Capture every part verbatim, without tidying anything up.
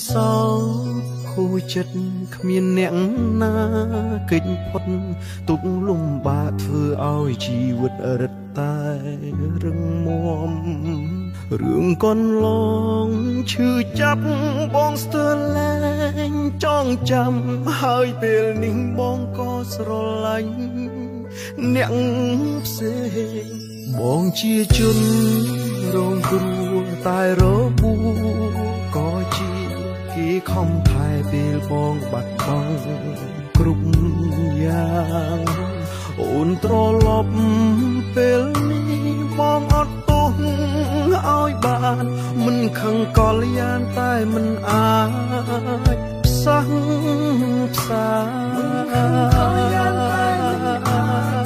សោខូចចិត្តគ្មានអ្នកណាគេចផុតទុកលំបាកធ្វើឲ្យជីវិតរឹតតែរឹងមាំរឿងកូនឡងឈឺចាប់បងស្ទើរលែងចងចាំហើយពេលនេះបងក៏ស្រឡាញ់អ្នកផ្សេងបងជាជនរងគ្រោះតែរបួសក៏ជាគេខំថែពេលបងបាត់បង់គ្រប់យ៉ាងអូនត្រឡប់ពេលនេះបងអត់ទោសឲ្យបានមិនខឹងកលយ៉ាងតែមិនអាចផ្សះផ្សាមិនខឹងកលយ៉ាងតែមិនអាច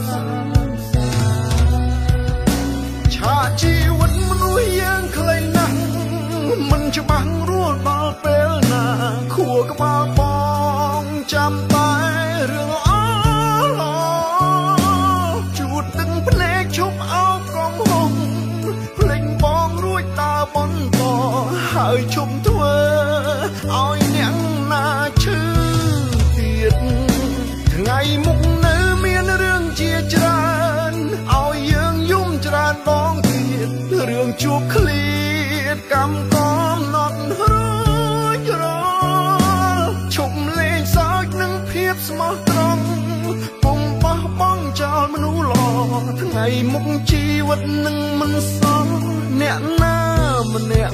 ឆាកជីវិតមនុស្សយើងខ្លីណាស់មិនច្បាស់រស់ដល់ពេលណាខួរក្បាលបងចាំតែរឿងអឡជួតទឹកភ្នែកឈប់អោបកំហុងភ្លេចបងរួចដើរបន្តហើយឈប់ធ្វើឲ្យអ្នកណាឈឺទៀតថ្ងៃមុខនៅមានរឿងជាច្រើនឲ្យយើងយំច្រើនដងទៀតរឿងជួបឃ្លាតកម្មកំណត់រួចរាល់ឈប់លេងសើចនឹងភាពស្មោះត្រង់ពុំបោះបង់ចោលមនុស្សល្អថ្ងៃមុខជីវិតនឹងមិនសល់អ្នកណាម្នាក់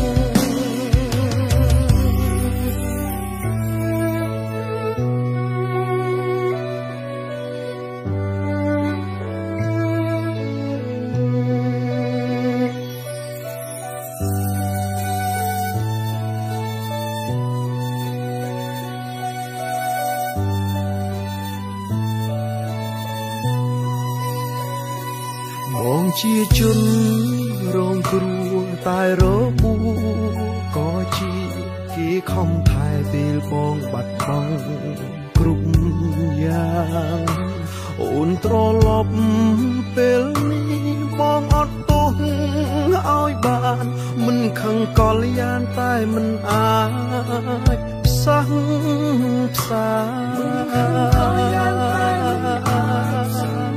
បងជាជនរងគ្រោះតែរបួសក៏ជាគេខំថែពេលបងបាត់បង់គ្រប់យ៉ាងអូនត្រឡប់ពេលនេះបងអត់ទោសឲ្យបានមិនខឹងកលយ៉ាងតែមិនអាចផ្សះផ្សាមិនខឹងកលយ៉ាងតែមិនអាច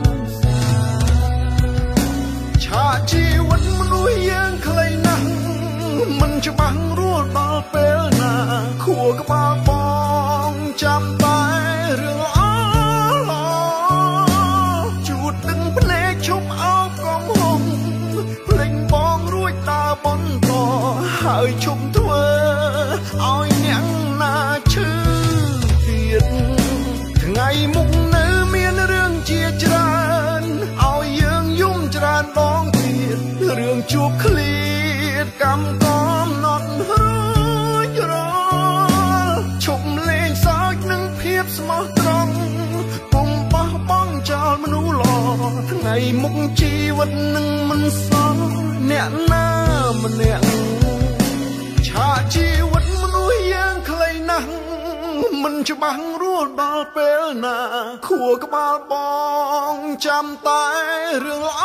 ជីវិតមនុស្សយើងខ្លីណាស់មិនច្បាស់រស់ដល់ពេលណាខួរក្បាលបងចាំតែរឿងអឡជួតទឹកភ្នែកឈប់អោបកំហុងភ្លេចបងរួចដើរបន្តហើយឈប់ធ្វើឲ្យអ្នកណាឈឺទៀតថ្ងៃមុខនៅមានរឿងជាច្រើនឲ្យយើងយំច្រើនដងរឿងជួបឃ្លាតកម្មកំណត់រួចរាល់ឈប់លេងសើចនឹងភាពស្មោះត្រង់ពុំបោះបង់ចោលមនុស្សល្អថ្ងៃមុខជីវិតនឹងមិនសល់អ្នកណាម្នាក់ឆាកជីវិតមនុស្សយើងខ្លីណាស់មិនច្បាស់រស់ដល់ពេលណាខួរក្បាលបងចាំតែរឿងល្អ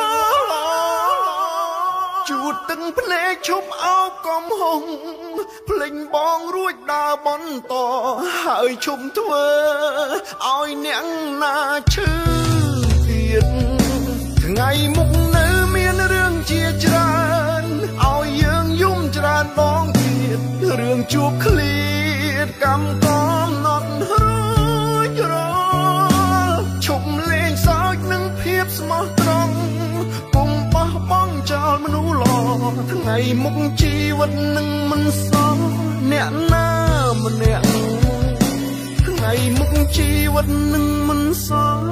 ជួតទឹកភ្នែកឈប់អោបកំហុងភ្លេចបងរួចដើរបន្តហើយឈប់ធ្វើឲ្យអ្នកណាឈឺទៀតថ្ងៃមុខនៅមានរឿងជាច្រើនឲ្យយើងយំច្រើនដងទៀតរឿងជួបឃ្លាតកម្មកំណត់រួចរាល់ឈប់លេងសើចនឹងភាពស្មោះត្រង់ពុំបោះបង់ចោលមនុស្សល្អថ្ងៃមុខជីវិតនឹងមិនសល់អ្នកណាម្នាក់ថ្ងៃមុខជីវិតនឹងមិនសល់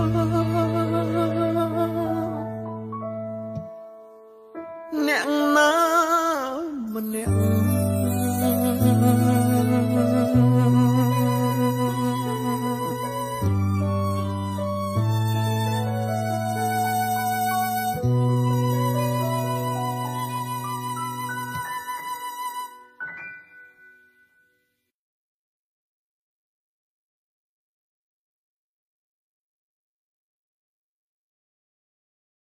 អ្នកណាម្នាក់